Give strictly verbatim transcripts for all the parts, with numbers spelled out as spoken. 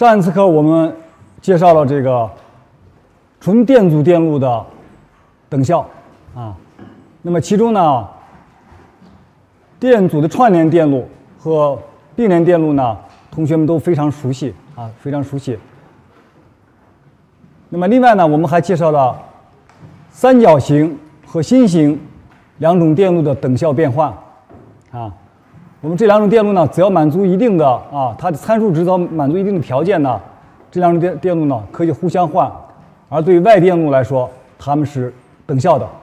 上一次课我们介绍了这个纯电阻电路的等效啊，那么其中呢，电阻的串联电路和并联电路呢，同学们都非常熟悉啊，非常熟悉。那么另外呢，我们还介绍了三角形和心形两种电路的等效变换啊。我们这两种电路呢，只要满足一定的啊，它的参数值只要满足一定的条件呢，这两种电电路呢可以互相换，而对于外电路来说，它们是等效的。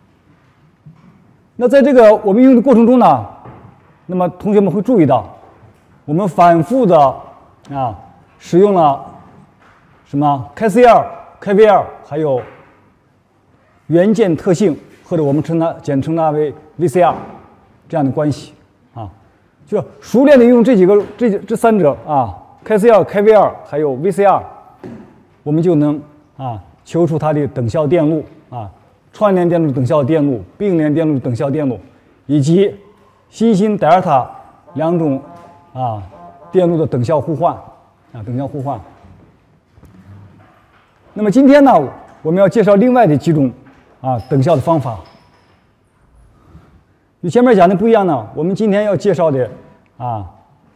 那在这个我们应用的过程中呢，那么同学们会注意到，我们反复的啊使用了什么 K C L、K V L， 还有元件特性，或者我们称它简称它为 V C R 这样的关系啊，就熟练的用这几个这这三者啊 K C L、K V L 还有 V C R， 我们就能啊求出它的等效电路啊。串联电路等效电路、并联电路等效电路，以及新兴德尔塔两种啊电路的等效互换啊等效互换。那么今天呢，我们要介绍另外的几种啊等效的方法。与前面讲的不一样呢，我们今天要介绍的啊，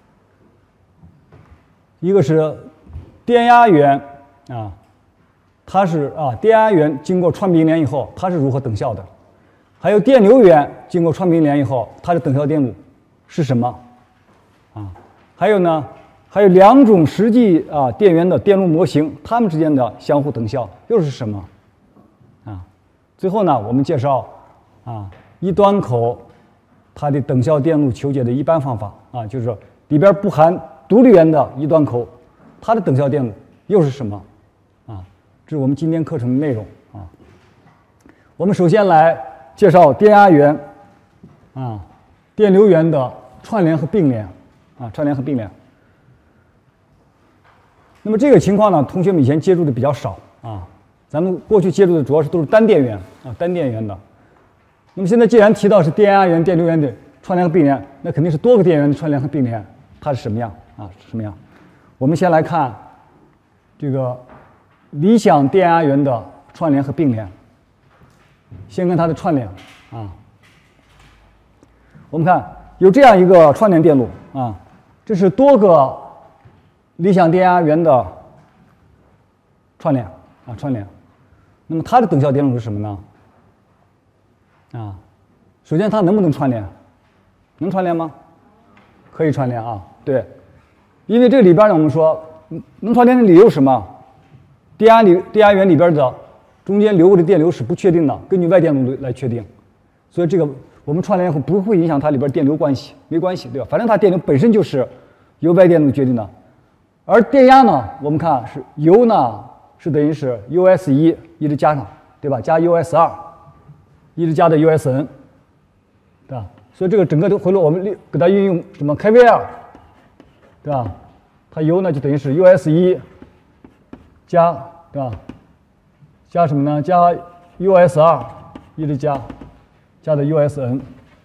一个是电压源啊。它是啊，电压源经过串并联以后，它是如何等效的？还有电流源经过串并联以后，它的等效电路是什么？啊，还有呢，还有两种实际啊电源的电路模型，它们之间的相互等效又是什么？啊，最后呢，我们介绍啊一端口它的等效电路求解的一般方法啊，就是说里边不含独立源的一端口，它的等效电路又是什么？这是我们今天课程的内容啊。我们首先来介绍电压源啊、电流源的串联和并联啊，串联和并联。那么这个情况呢，同学们以前接触的比较少啊。咱们过去接触的主要是都是单电源啊，单电源的。那么现在既然提到是电压源、电流源的串联和并联，那肯定是多个电源的串联和并联，它是什么样啊？是什么样？我们先来看这个。理想电压源的串联和并联，先看它的串联啊。我们看有这样一个串联电路啊，这是多个理想电压源的串联啊串联。那么它的等效电路是什么呢？啊，首先它能不能串联？能串联吗？可以串联啊，对，因为这个里边呢，我们说能串联的理由是什么？电压里电压源里边的中间流过的电流是不确定的，根据外电路来确定，所以这个我们串联以后不会影响它里边电流关系，没关系，对吧？反正它电流本身就是由外电路决定的，而电压呢，我们看是 U 呢是等于是 U S 一 一直加上，对吧？加 U S 二 一直加到 U S N， 对吧？所以这个整个的回路我们给它运用什么 K V L， 对吧？它 U 呢就等于是 U S 一。加对吧？加什么呢？加 U S 二 一直加，加到 U S N。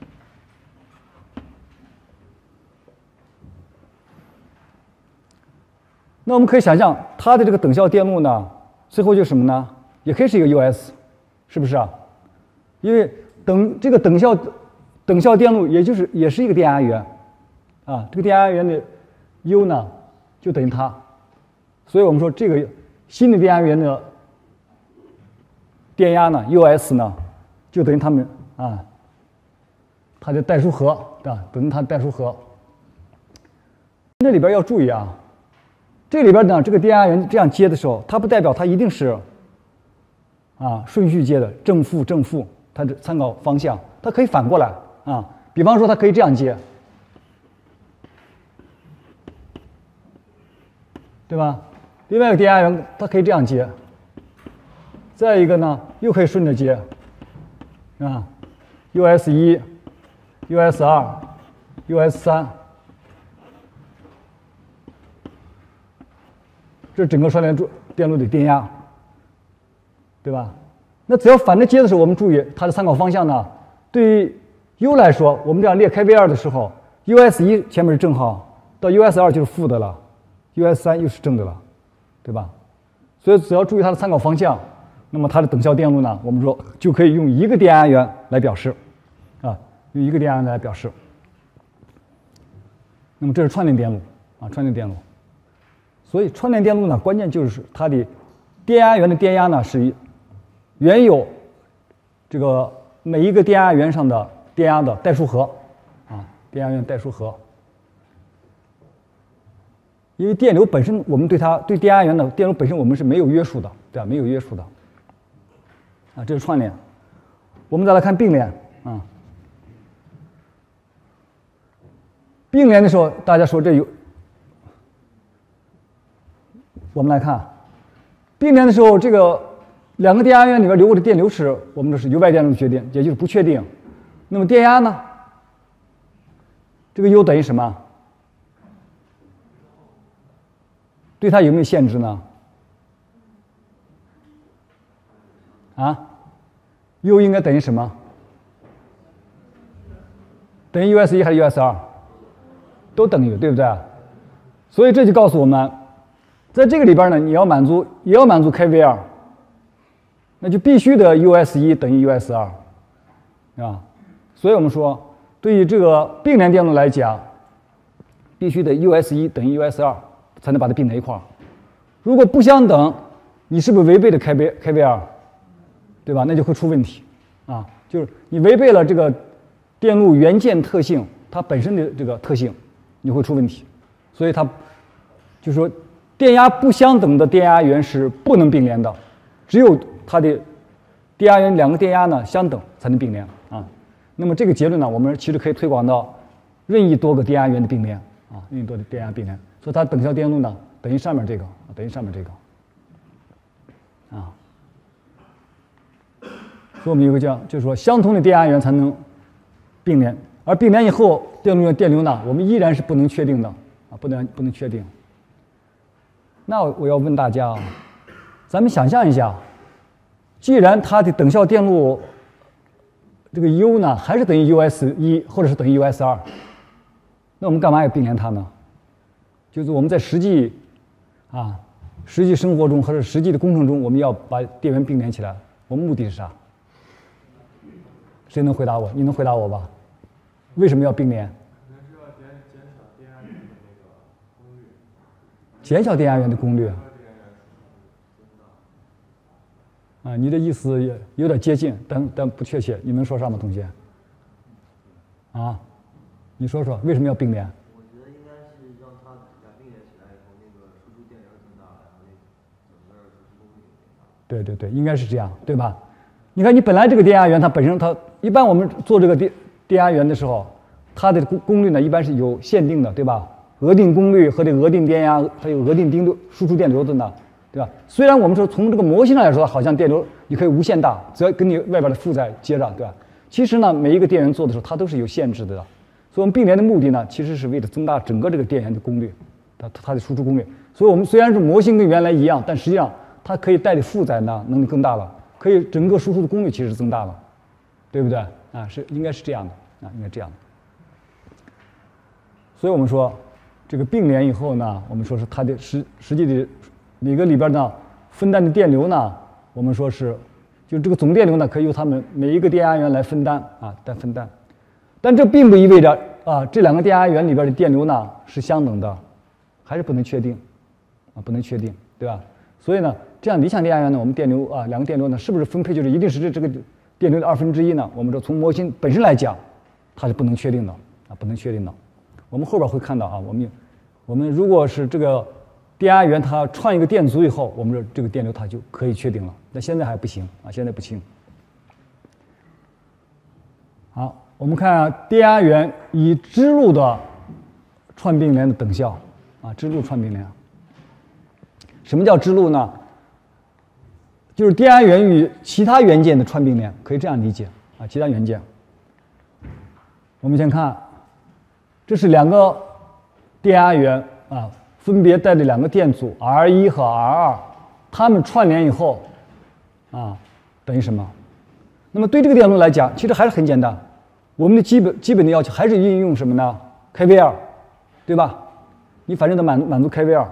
那我们可以想象，它的这个等效电路呢，最后就是什么呢？也可以是一个 U S， 是不是啊？因为等这个等效等效电路，也就是也是一个电压源啊，这个电压源的 U 呢，就等于它，所以我们说这个。新的电压源的电压呢 ，U S 呢，就等于它们啊，它的代数和，对吧？等于它的代数和。这里边要注意啊，这里边呢，这个电压源这样接的时候，它不代表它一定是啊顺序接的，正负正负，它的参考方向，它可以反过来啊。比方说，它可以这样接，对吧？另外一个电压源，它可以这样接，再一个呢，又可以顺着接，啊 ，U S 一、U S 二、U S 三，这是整个串联电路的电压，对吧？那只要反着接的时候，我们注意它的参考方向呢，对于 U 来说，我们这样列 K V 二的时候 ，U S 一前面是正号，到 U S 二就是负的了。 U S 三又是正的了，对吧？所以只要注意它的参考方向，那么它的等效电路呢，我们说就可以用一个电压源来表示，啊，用一个电压源来表示。那么这是串联电路啊，串联电路。所以串联电路呢，关键就是它的电压源的电压呢是原有这个每一个电压源上的电压的代数和，啊，电压源代数和。因为电流本身，我们对它对电压源的电流本身我们是没有约束的，对吧？没有约束的。啊，这是串联。我们再来看并联啊。并联的时候，大家说这有，我们来看，并联的时候，这个两个电压源里边流过的电流是我们这是 U 外电路决定，也就是不确定。那么电压呢？这个 U 等于什么？对它有没有限制呢？啊 ，U 应该等于什么？等于 U S 一还是 U S 二？都等于，对不对？所以这就告诉我们，在这个里边呢，你要满足也要满足 K V 二，那就必须得 U S 一等于 U S 二，啊，所以我们说，对于这个并联电路来讲，必须得 U S 一等于 U S 二。才能把它并在一块儿。如果不相等，你是不是违背了 K V K V 二，对吧？那就会出问题啊，就是你违背了这个电路元件特性它本身的这个特性，你会出问题。所以它就是说，电压不相等的电压源是不能并联的，只有它的电压源两个电压呢相等才能并联啊。那么这个结论呢，我们其实可以推广到任意多个电压源的并联啊，任意多的电压并联。所以它等效电路呢等于上面这个，等于上面这个，啊。所以我们有个叫，就是说相同的电压源才能并联，而并联以后电路的电流呢，我们依然是不能确定的啊，不能不能确定。那我要问大家啊，咱们想象一下，既然它的等效电路这个 U 呢还是等于 U S 一或者是等于 U S 二，那我们干嘛要并联它呢？就是我们在实际啊实际生活中或者实际的工程中，我们要把电源并联起来，我们目的是啥？谁能回答我？你能回答我吧？为什么要并联？ 可能是要减减小电压源的那个功率。 减小电压源的功率。啊，你的意思也有点接近，但但不确切。你能说上吗，同学？啊，你说说为什么要并联？ 我觉得应该是让它俩并联起来以后，那个输出电流增大，然后那整个输出功率也增大。 对对对，应该是这样，对吧？你看，你本来这个电压源它本身它一般我们做这个电电压源的时候，它的功功率呢一般是有限定的，对吧？额定功率和这个额定电压还有额定定流输出电流的呢，对吧？虽然我们说从这个模型上来说，好像电流你可以无限大，只要跟你外边的负载接着，对吧？其实呢，每一个电源做的时候，它都是有限制的。所以我们并联的目的呢，其实是为了增大整个这个电源的功率，它它的输出功率。所以我们虽然是模型跟原来一样，但实际上它可以带的负载呢能力更大了，可以整个输出的功率其实增大了，对不对？啊，是应该是这样的啊，应该这样的。所以我们说，这个并联以后呢，我们说是它的实实际的每个里边呢分担的电流呢，我们说是就这个总电流呢可以由它们每一个电压源来分担啊，来分担。但这并不意味着啊这两个电压源里边的电流呢是相等的，还是不能确定啊，不能确定，对吧？所以呢，这样理想电压源呢，我们电流啊两个电流呢是不是分配就是一定是这个电流的二分之一呢？我们说从模型本身来讲，它是不能确定的啊，不能确定的。我们后边会看到啊，我们我们如果是这个电压源它串一个电阻以后，我们说这个电流它就可以确定了。那现在还不行啊，现在不行。好，我们看啊，电压源以支路的串并联的等效啊，支路串并联。什么叫支路呢？就是电压源与其他元件的串并联，可以这样理解啊，其他元件。我们先看。这是两个电压源啊，分别带着两个电阻 R 一 和 R 二， 它们串联以后啊，等于什么？那么对这个电路来讲，其实还是很简单。我们的基本基本的要求还是运用什么呢 ？K V 二， 对吧？你反正得满满足 K V 二。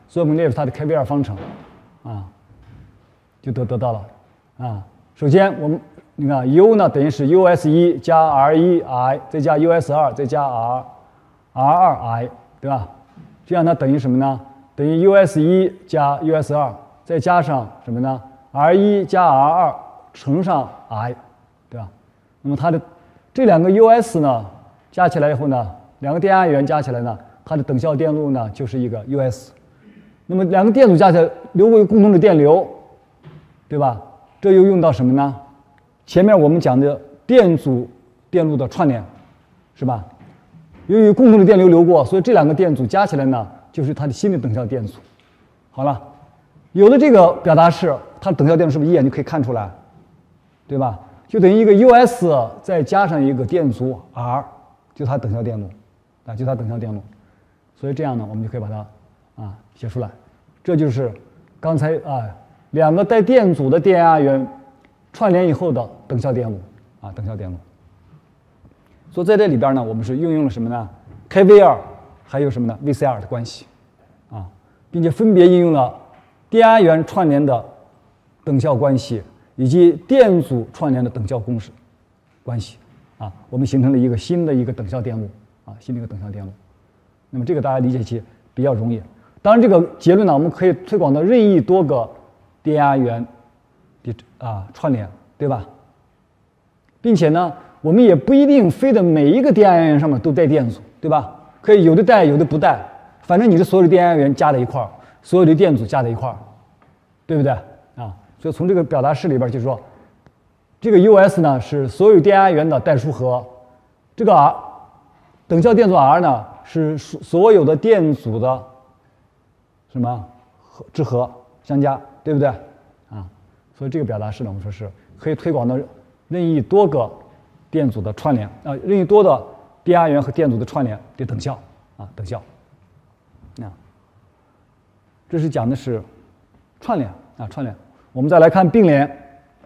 所以我们列出它的 k-V-二 方程，啊，就得得到了，啊，首先我们你看 U 呢等于是 U S 一加 R 一 I 再加 U S 二再加 R R 二 I 对吧？这样它等于什么呢？等于 U S 一加 U S 二再加上什么呢 ？R 一加 R 二乘上 I， 对吧？那么它的这两个 U S 呢加起来以后呢，两个电压源加起来呢，它的等效电路呢就是一个 U S。那么两个电阻加起来流过一个共同的电流，对吧？这又用到什么呢？前面我们讲的电阻电路的串联，是吧？由于共同的电流流过，所以这两个电阻加起来呢，就是它的新的等效电阻。好了，有了这个表达式，它的等效电路是不是一眼就可以看出来？对吧？就等于一个 U S 再加上一个电阻 R， 就它等效电路，啊，就它等效电路。所以这样呢，我们就可以把它啊写出来。这就是刚才啊两个带电阻的电压源串联以后的等效电路啊，等效电路。所以在这里边呢，我们是运用了什么呢 ？k-V 二还有什么呢 ？V C R 的关系啊，并且分别应用了电压源串联的等效关系以及电阻串联的等效公式关系啊，我们形成了一个新的一个等效电路啊，新的一个等效电路。那么这个大家理解起比较容易。当然，这个结论呢，我们可以推广到任意多个电压源的啊串联，对吧？并且呢，我们也不一定非得每一个电压源上面都带电阻，对吧？可以有的带，有的不带，反正你的所有的电压源加在一块儿，所有的电阻加在一块儿，对不对啊？所以从这个表达式里边就是说，这个 U S 呢是所有电压源的代数和，这个 R 等效电阻 R 呢是所有的电阻的什么和之和相加，对不对啊？所以这个表达式呢，我们说是可以推广到任意多个电阻的串联啊，任意多的电压源和电阻的串联的等效啊，等效。啊，这是讲的是串联啊，串联。我们再来看并联。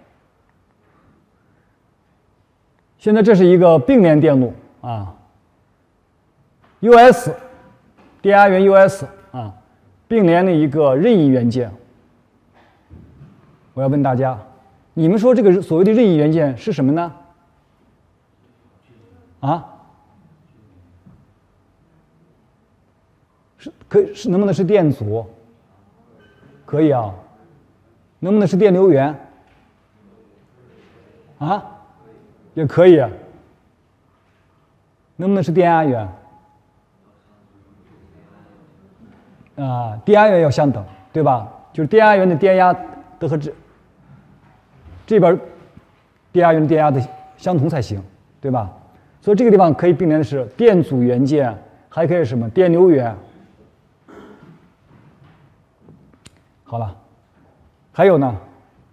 现在这是一个并联电路啊 ，U S 电压源 U S 啊，并联的一个任意元件。我要问大家，你们说这个所谓的任意元件是什么呢？啊？是可以是能不能是电阻？可以啊。能不能是电流源？啊？也可以。能不能是电压源？啊，电压源要相等，对吧？就是电压源的电压都和这这边电压源的电压的相同才行，对吧？所以这个地方可以并联的是电阻元件，还可以什么电流源。好了，还有呢？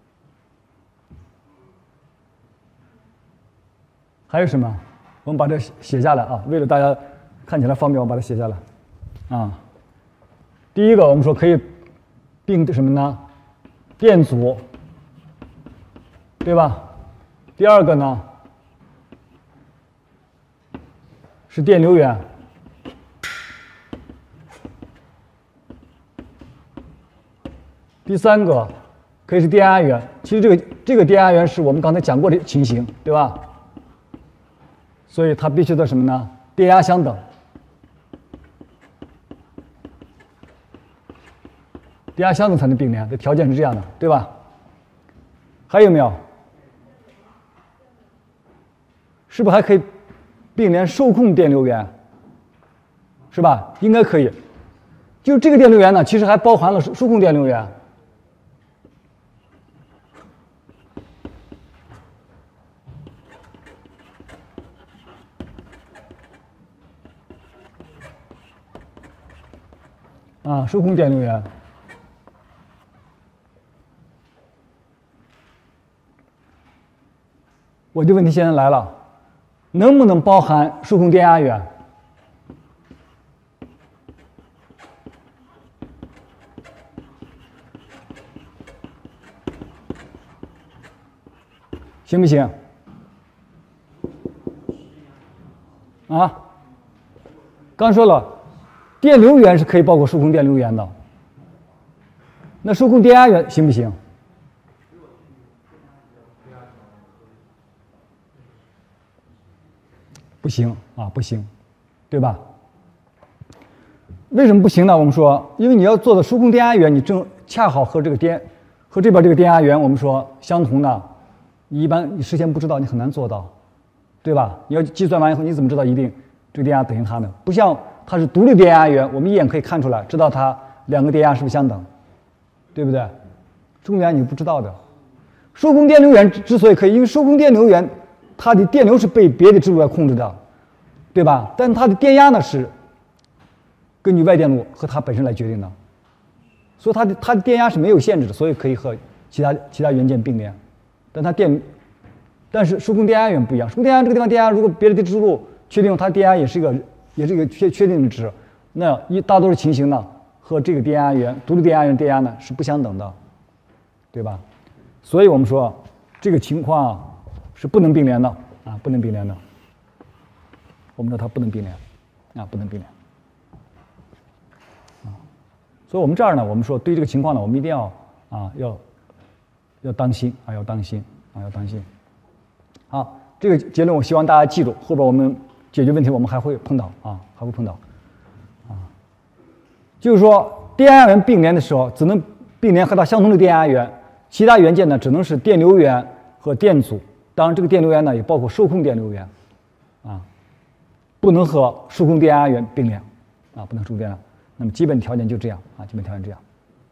还有什么？我们把这写下来啊，为了大家看起来方便，我把它写下来啊。第一个，我们说可以并什么呢？电阻，对吧？第二个呢是电流源。第三个可以是电压源。其实这个这个电压源是我们刚才讲过的情形，对吧？所以它必须得什么呢？电压相等。电压相等才能并联，这条件是这样的，对吧？还有没有？是不是还可以并联受控电流源？是吧？应该可以。就这个电流源呢，其实还包含了受控电流源。啊，受控电流源。我的问题现在来了，能不能包含受控电压源？行不行？啊，刚说了。电流源是可以包括受控电流源的， 那受控电压源行不行？不行啊，不行，对吧？为什么不行呢？我们说，因为你要做的受控电压源，你正恰好和这个电和这边这个电压源，我们说相同的，你一般你事先不知道，你很难做到，对吧？你要计算完以后，你怎么知道一定这个电压等于它呢？不像它是独立电压源，我们一眼可以看出来，知道它两个电压是不是相等，对不对？受控电压你不知道的。受控电流源之所以可以，因为受控电流源它的电流是被别的制路来控制的，对吧？但它的电压呢是根据外电路和它本身来决定的，所以它的它的电压是没有限制的，所以可以和其他其他元件并联。但它电，但是受控电压源不一样，受控电压这个地方电压，如果别的制路确定它电压也是一个也是一个确确定的值，那一大多数情形呢和这个电压源独立电压源电压呢是不相等的，对吧？所以我们说这个情况啊是不能并联的啊，不能并联的。我们说它不能并联啊，不能并联啊。所以我们这儿呢，我们说对这个情况呢，我们一定要啊要要当心啊，要当心啊，要当心。好，这个结论我希望大家记住，后边我们解决问题我们还会碰到啊，还会碰到啊。就是说电压源并联的时候，只能并联和它相同的电压源。其他元件呢，只能是电流源和电阻。当然，这个电流源呢，也包括受控电流源，啊，不能和受控电压源并联，啊，不能受控电压。那么基本条件就这样，啊，基本条件这样。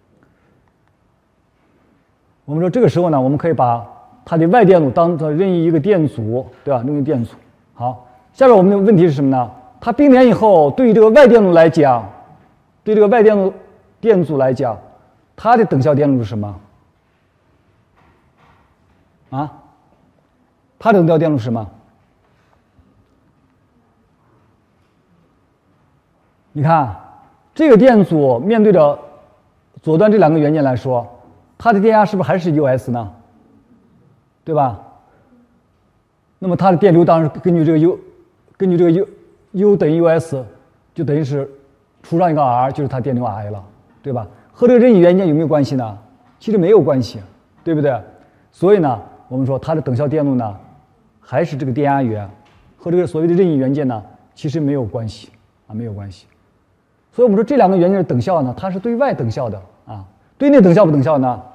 我们说这个时候呢，我们可以把它的外电路当做任意一个电阻，对吧？任意电阻。好，下边我们的问题是什么呢？它并联以后，对于这个外电路来讲，对这个外电路电阻来讲，它的等效电路是什么？啊，它的等效电路是什么？你看这个电阻面对着左端这两个元件来说，它的电压是不是还是 U S 呢？对吧？那么它的电流当然根据这个 U， 根据这个 U U 等于 U S， 就等于是除上一个 R， 就是它电流 I 了，对吧？和这个任意元件有没有关系呢？其实没有关系，对不对？所以呢，我们说它的等效电路呢，还是这个电压源，和这个所谓的任意元件呢，其实没有关系啊，没有关系。所以我们说这两个元件的等效呢，它是对外等效的啊，对内等效不等效呢？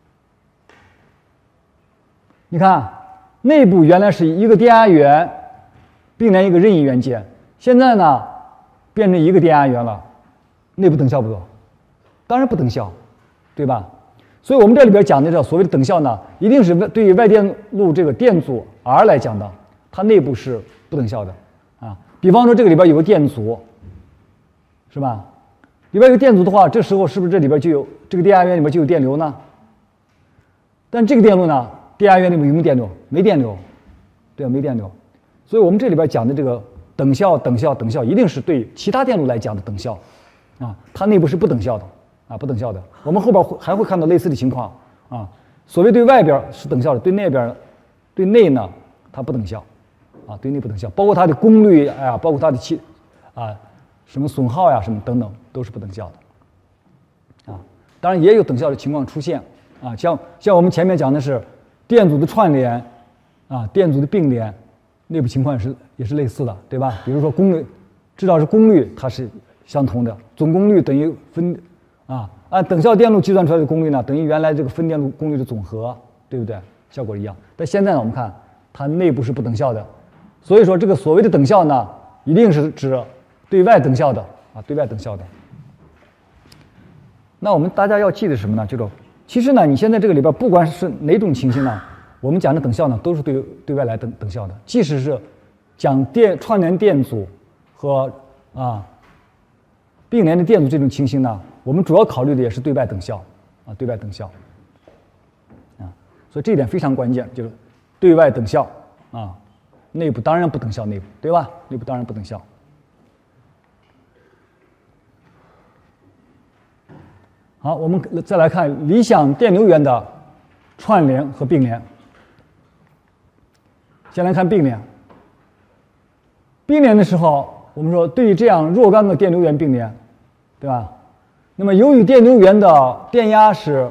你看，内部原来是一个电压源并联一个任意元件，现在呢变成一个电压源了，内部等效不等？当然不等效，对吧？所以我们这里边讲的这所谓的等效呢，一定是对于外电路这个电阻 R 来讲的，它内部是不等效的啊。比方说这个里边有个电阻，是吧？里边有个电阻的话，这时候是不是这里边就有这个电压源里面就有电流呢？但这个电路呢，电压源里面有没有电流？没电流，对吧？没电流。所以我们这里边讲的这个等效、等效、等效，一定是对其他电路来讲的等效啊，它内部是不等效的。啊，不等效的。我们后边还会看到类似的情况啊。所谓对外边是等效的，对内边、对内呢，它不等效啊，对内不等效。包括它的功率，哎呀，包括它的气啊，什么损耗呀，什么等等，都是不等效的啊。当然也有等效的情况出现啊，像像我们前面讲的是电阻的串联啊，电阻的并联，内部情况也是也是类似的，对吧？比如说功率，至少是功率它是相同的，总功率等于分。啊，按等效电路计算出来的功率呢，等于原来这个分电路功率的总和，对不对？效果一样。但现在呢，我们看它内部是不等效的，所以说这个所谓的等效呢，一定是指对外等效的啊，对外等效的。那我们大家要记得什么呢？就是其实呢，你现在这个里边不管是哪种情形呢，我们讲的等效呢，都是对对外来等等效的。即使是讲电串联电阻和啊并联的电阻这种情形呢。我们主要考虑的也是对外等效，啊，对外等效，啊，所以这一点非常关键，就是对外等效，啊，内部当然不等效，内部对吧？内部当然不等效。好，我们再来看理想电流源的串联和并联。先来看并联。并联的时候，我们说对于这样若干个电流源并联，对吧？ 那么由于电流源的电压是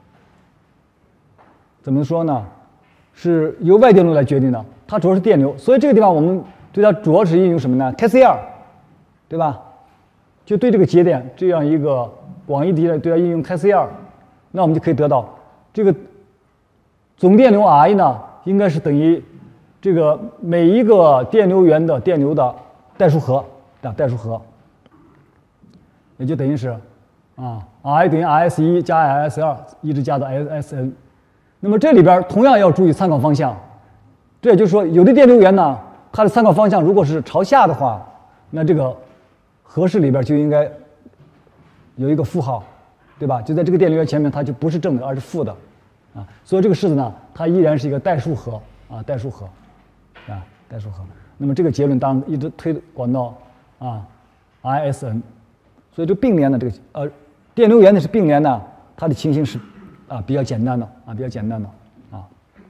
怎么说呢？是由外电路来决定的，它主要是电流，所以这个地方我们对它主要是应用什么呢 ？K C R， 对吧？就对这个节点这样一个广义的节点对它应用 K C R， 那我们就可以得到这个总电流 I 呢，应该是等于这个每一个电流源的电流的代数和啊代数和，也就等于是啊 I 等于 I S 一加 I S 二一直加到 I S N。那么这里边同样要注意参考方向，这也就是说，有的电流源呢，它的参考方向如果是朝下的话，那这个和式里边就应该有一个负号，对吧？就在这个电流源前面，它就不是正的，而是负的，啊，所以这个式子呢，它依然是一个代数和啊，代数和，啊，代数和。那么这个结论当然一直推广到啊 I S N， 所以这并联的这个呃电流源呢是并联的，它的情形是。啊，比较简单的啊，比较简单的啊。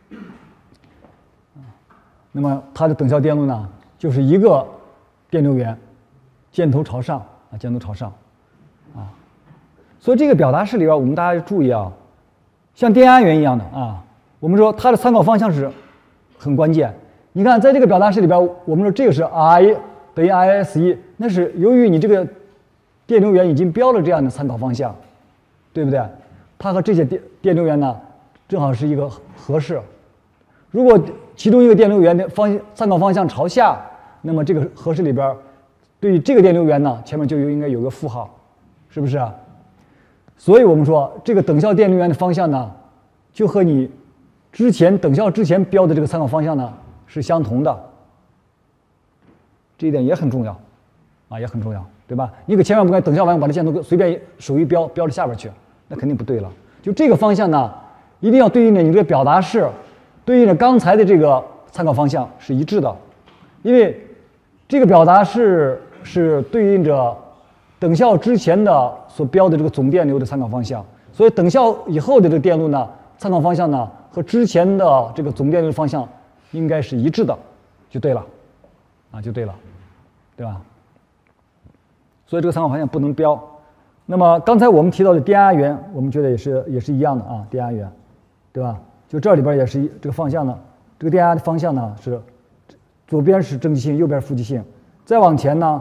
那么它的等效电路呢，就是一个电流源，箭头朝上啊，箭头朝上啊。所以这个表达式里边，我们大家注意啊，像电压源一样的啊，我们说它的参考方向是很关键。你看，在这个表达式里边，我们说这个是 I 等于 I S 一，那是由于你这个电流源已经标了这样的参考方向，对不对？它和这些电电流源呢，正好是一个和式。如果其中一个电流源的方参考方向朝下，那么这个和式里边，对于这个电流源呢，前面就应该有个负号，是不是啊？所以我们说，这个等效电流源的方向呢，就和你之前等效之前标的这个参考方向呢是相同的。这一点也很重要，啊，也很重要，对吧？你可千万不该等效完把这箭头随便手一标标到下边去。那肯定不对了。就这个方向呢，一定要对应着你这个表达式，对应着刚才的这个参考方向是一致的，因为这个表达式是对应着等效之前的所标的这个总电流的参考方向，所以等效以后的这个电路呢，参考方向呢和之前的这个总电流方向应该是一致的，就对了，啊，就对了，对吧？所以这个参考方向不能标。那么刚才我们提到的电压源，我们觉得也是也是一样的啊，电压源，对吧？就这里边也是一这个方向呢，这个电压的方向呢是左边是正极性，右边负极性。再往前呢，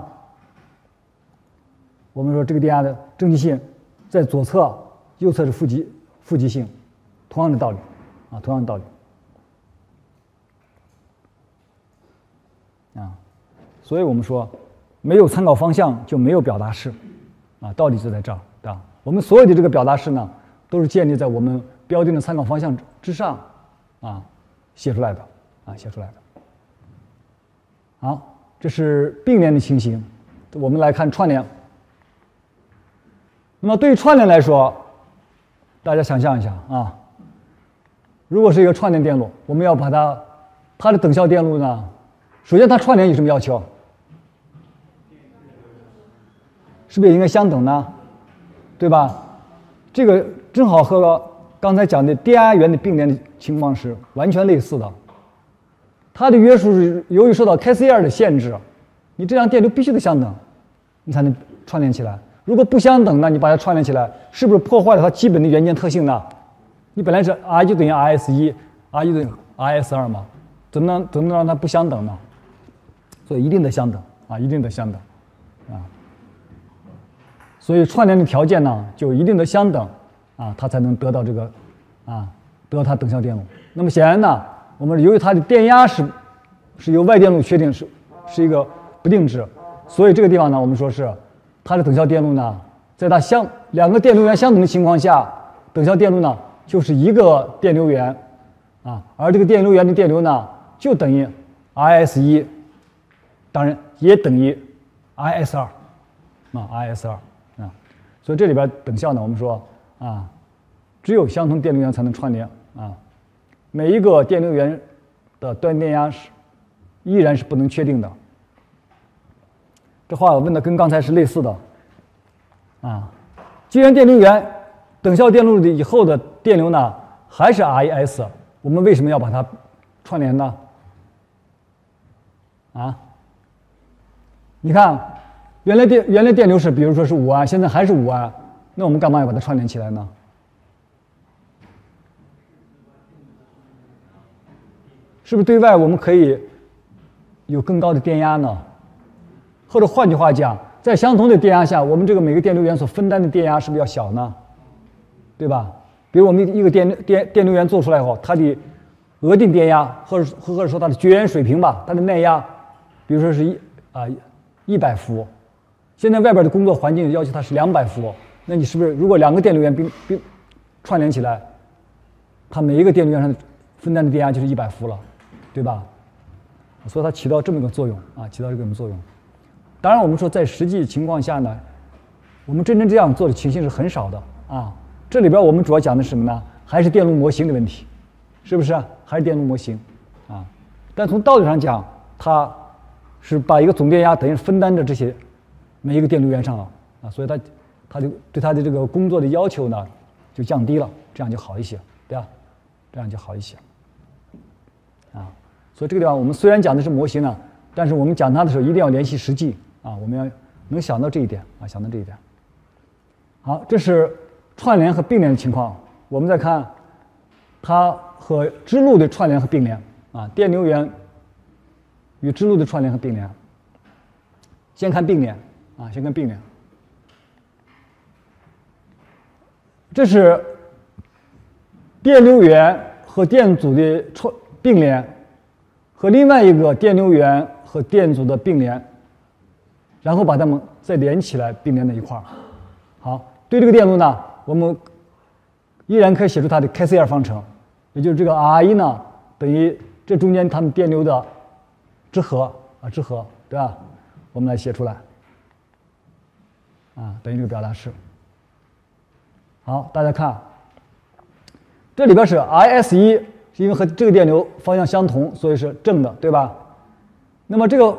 我们说这个电压的正极性在左侧，右侧是负极负极性，同样的道理啊，同样的道理啊。所以我们说，没有参考方向就没有表达式。啊，道理就在这儿，对吧？我们所有的这个表达式呢，都是建立在我们标定的参考方向之上，啊，写出来的，啊，写出来的。好，这是并联的情形。我们来看串联。那么对于串联来说，大家想象一下啊，如果是一个串联电路，我们要把它它的等效电路呢，首先它串联有什么要求？是不是也应该相等呢？对吧？这个正好和刚才讲的电压源的并联的情况是完全类似的。它的约束是由于受到 K C R 的限制，你这样电流必须得相等，你才能串联起来。如果不相等呢，你把它串联起来，是不是破坏了它基本的元件特性呢？你本来是 I 就等于 I S 一 ，R 就等于 I S 二嘛，怎么能怎么能让它不相等呢？所以一定得相等啊，一定得相等啊。所以串联的条件呢，就一定的相等啊，它才能得到这个啊，得到它等效电路。那么显然呢，我们由于它的电压是是由外电路确定是是一个不定值，所以这个地方呢，我们说是它的等效电路呢，在它相两个电流源相等的情况下，等效电路呢就是一个电流源啊，而这个电流源的电流呢就等于 I S 一，当然也等于 I S 二啊 I S 二。所以这里边等效呢，我们说啊，只有相同电流源才能串联啊。每一个电流源的端电压是依然是不能确定的。这话我问的跟刚才是类似的啊。既然电流源等效电路的以后的电流呢还是 I S， 我们为什么要把它串联呢？啊，你看。原来电原来电流是，比如说是五安，现在还是五安， 那我们干嘛要把它串联起来呢？是不是对外我们可以有更高的电压呢？或者换句话讲，在相同的电压下，我们这个每个电流源所分担的电压是不是要小呢？对吧？比如我们一个电电电流源做出来后，它的额定电压，或者或者说它的绝缘水平吧，它的耐压，比如说是一啊一百伏，现在外边的工作环境要求它是两百伏，那你是不是如果两个电流源并并串联起来，它每一个电流源上分担的电压就是一百伏了，对吧？所以它起到这么一个作用啊，起到这个作用。当然，我们说在实际情况下呢，我们真正这样做的情形是很少的啊。这里边我们主要讲的是什么呢？还是电路模型的问题，是不是啊？还是电路模型啊？但从道理上讲，它是把一个总电压等于分担着这些每一个电流源上了啊，所以它它就对它的这个工作的要求呢就降低了，这样就好一些，对吧？这样就好一些啊。所以这个地方我们虽然讲的是模型呢，但是我们讲它的时候一定要联系实际啊，我们要能想到这一点啊，想到这一点。好，这是串联和并联的情况。我们再看它和支路的串联和并联啊，电流源与支路的串联和并联。先看并联啊，先看并联。这是电流源和电阻的串并联，和另外一个电流源和电阻的并联，然后把它们再连起来并联在一块儿。好，对这个电路呢，我们依然可以写出它的 K C R 方程，也就是这个 R 一呢等于这中间它们电流的之和啊之和，对吧？我们来写出来啊，等于这个表达式。好，大家看，这里边是 I S 一，是因为和这个电流方向相同，所以是正的，对吧？那么这个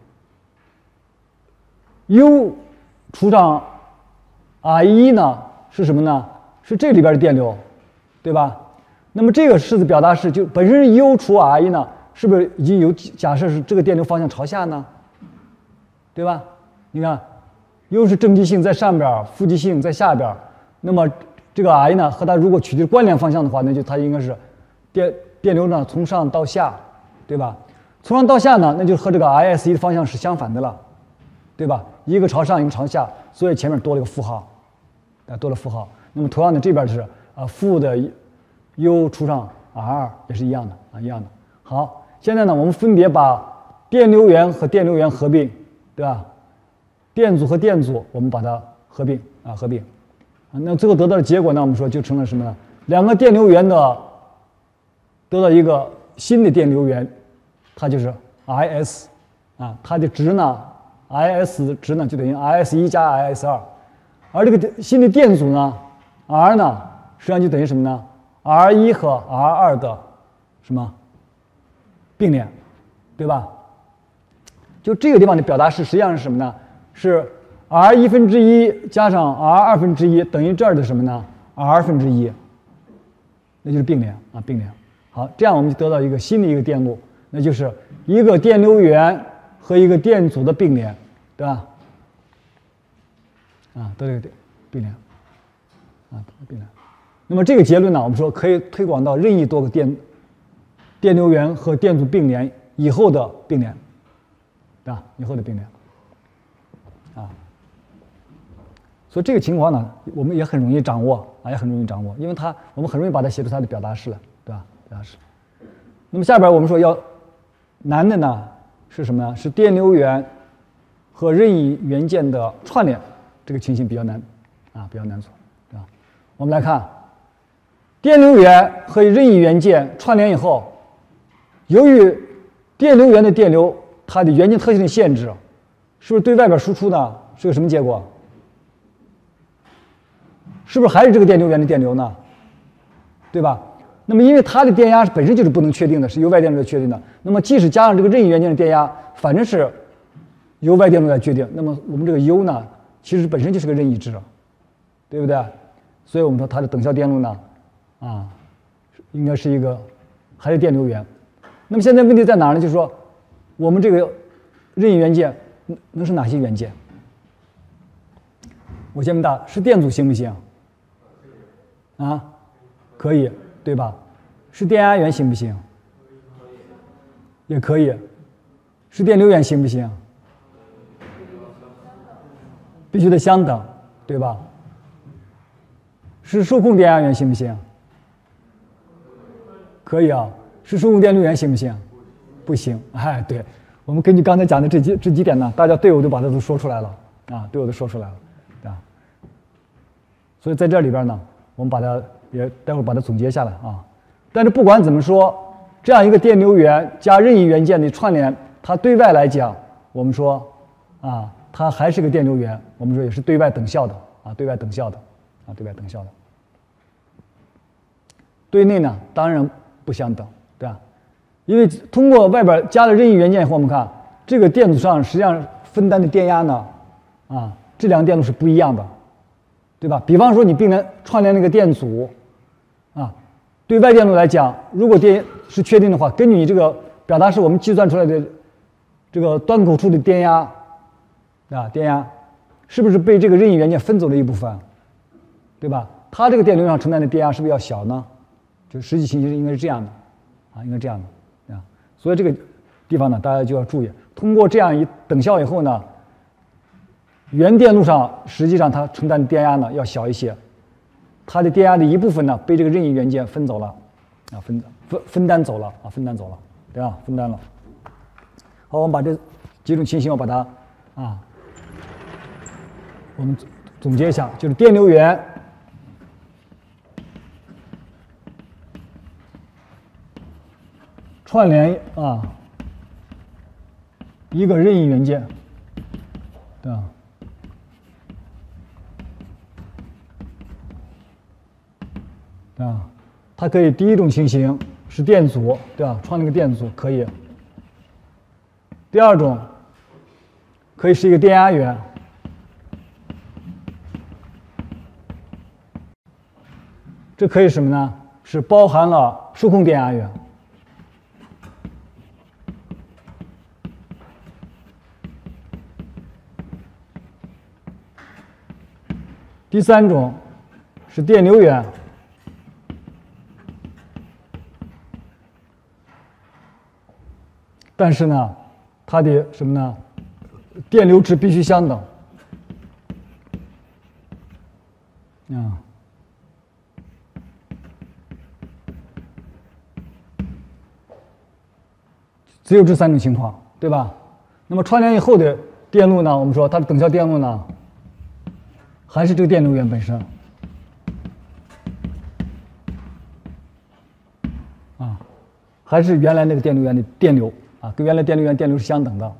U 除上 R 一呢是什么呢？是这里边的电流，对吧？那么这个式子表达式就本身 U 除 R 一呢，是不是已经有假设是这个电流方向朝下呢？对吧？你看 U 是正极性在上边，负极性在下边。那么这个 R 呢和它如果取的关联方向的话，那就它应该是电电流呢从上到下，对吧？从上到下呢，那就和这个 I S 一的方向是相反的了，对吧？一个朝上，一个朝下，所以前面多了个负号，啊，多了负号。那么同样的这边是啊负的 U 除上 R 二也是一样的啊，一样的。好，现在呢我们分别把电流源和电流源合并，对吧？电阻和电阻我们把它合并啊合并。啊，那最后得到的结果呢，我们说就成了什么呢？两个电流源的得到一个新的电流源，它就是 I S 啊，它的值呢 I S 值呢就等于 I S 一加 I S 二，而这个新的电阻呢 R 呢实际上就等于什么呢 ？R 一和 R 二的什么并联，对吧？就这个地方的表达式实际上是什么呢？是 R 一分之一加上 R 二分之一等于这儿的什么呢 ？R 分之一，那就是并联啊，并联。好，这样我们就得到一个新的一个电路，那就是一个电流源和一个电阻的并联，对吧？啊，得这个并联，啊，并联。那么这个结论呢，我们说可以推广到任意多个电电流源和电阻并联以后的并联，对吧？以后的并联，啊。所以这个情况呢，我们也很容易掌握啊，也很容易掌握，因为它我们很容易把它写出它的表达式来，对吧？表达式。那么下边我们说要难的呢是什么呢？是电流源和任意元件的串联，这个情形比较难啊，比较难做，对吧？我们来看电流源和任意元件串联以后，由于电流源的电流它的元件特性的限制，是不是对外边输出呢是个什么结果？是不是还是这个电流源的电流呢？对吧？那么因为它的电压本身就是不能确定的，是由外电路来确定的。那么即使加上这个任意元件的电压，反正是由外电路来决定。那么我们这个 U 呢，其实本身就是个任意值，对不对？所以我们说它的等效电路呢，啊，应该是一个还是电流源。那么现在问题在哪儿呢？就是说我们这个任意元件能是哪些元件？ 我先问大家，是电阻行不行？啊，可以，对吧？是电压源行不行？也可以。是电流源行不行？必须得相等，对吧？是受控电压源行不行？可以啊。是受控电流源行不行？不行。哎，对，我们根据刚才讲的这几这几点呢，大家队友都把它都说出来了啊，队友都说出来了，对吧？所以在这里边呢，我们把它也待会儿把它总结下来啊。但是不管怎么说，这样一个电流源加任意元件的串联，它对外来讲，我们说啊，它还是个电流源，我们说也是对外等效的啊，对外等效的啊，对外等效的。对内呢，当然不相等，对吧？因为通过外边加了任意元件以后，我们看这个电阻上实际上分担的电压呢，啊，这两个电路是不一样的，对吧？比方说你并联串联那个电阻，啊，对外电路来讲，如果电是确定的话，根据你这个表达式我们计算出来的这个端口处的电压，啊，电压是不是被这个任意元件分走了一部分，对吧？它这个电流上承担的电压是不是要小呢？就实际情形应该是这样的，啊，应该这样的，啊，所以这个地方呢，大家就要注意。通过这样一等效以后呢，原电路上实际上它承担的电压呢要小一些，它的电压的一部分呢被这个任意元件分走了，啊，分分分担走了，啊，分担走了，对吧？分担了。好，我们把这几种情形我把它啊，我们总结一下，就是电流源。串联啊，一个任意元件，对吧？对吧？它可以第一种情形是电阻，对吧？串了个电阻可以。第二种可以是一个电压源，这可以什么呢？是包含了受控电压源。第三种是电流源，但是呢，它的什么呢？电流值必须相等。啊，只有这三种情况，对吧？那么串联以后的电路呢？我们说它的等效电路呢？还是这个电流源本身，啊，还是原来那个电流源的电流啊，跟原来电流源电流是相等的。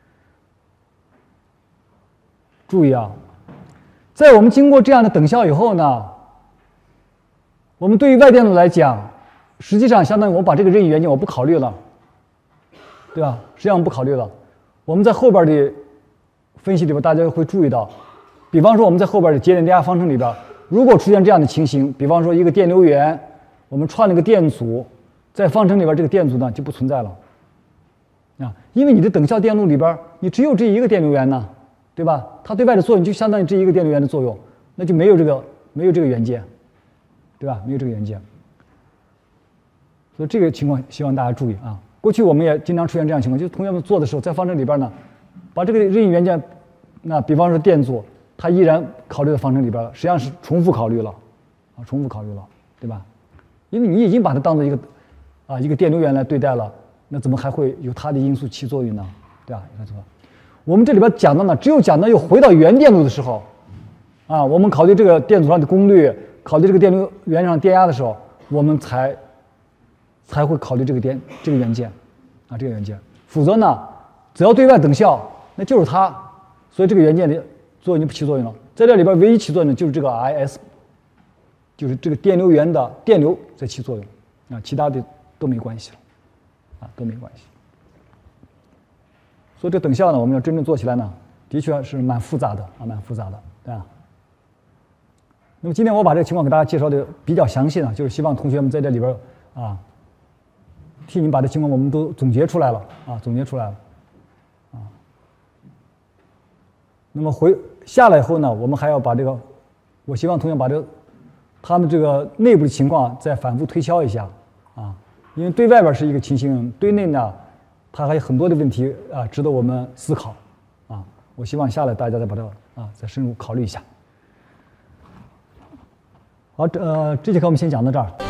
注意啊，在我们经过这样的等效以后呢，我们对于外电路来讲，实际上相当于我把这个任意元件我不考虑了，对吧？实际上不考虑了。我们在后边的分析里边，大家会注意到。比方说，我们在后边的节点电压方程里边，如果出现这样的情形，比方说一个电流源，我们串了个电阻，在方程里边这个电阻呢就不存在了，啊，因为你的等效电路里边你只有这一个电流源呢，对吧？它对外的作用就相当于这一个电流源的作用，那就没有这个没有这个元件，对吧？没有这个元件，所以这个情况希望大家注意啊。过去我们也经常出现这样的情况，就是同学们做的时候，在方程里边呢，把这个任意元件，那比方说电阻。它依然考虑到方程里边了，实际上是重复考虑了，啊，重复考虑了，对吧？因为你已经把它当做一个啊一个电流源来对待了，那怎么还会有它的因素起作用呢？对吧？你看错了。我们这里边讲到呢，只有讲到又回到原电路的时候，啊，我们考虑这个电阻上的功率，考虑这个电流源上电压的时候，我们才才会考虑这个电这个元件，啊，这个元件。否则呢，只要对外等效，那就是它，所以这个元件的作用就不起作用了。在这里边唯一起作用的就是这个 I S， 就是这个电流源的电流在起作用，啊，其他的都没关系了，啊，都没关系。所以这等效呢，我们要真正做起来呢，的确是蛮复杂的啊，蛮复杂的，对吧？那么今天我把这个情况给大家介绍的比较详细呢，就是希望同学们在这里边啊，替你们把这情况我们都总结出来了啊，总结出来了。 那么回下来以后呢，我们还要把这个，我希望同学把这个他们这个内部的情况再反复推敲一下啊，因为对外边是一个情形，对内呢，它还有很多的问题啊，值得我们思考啊。我希望下来大家再把它啊再深入考虑一下。好，这呃这节课我们先讲到这儿。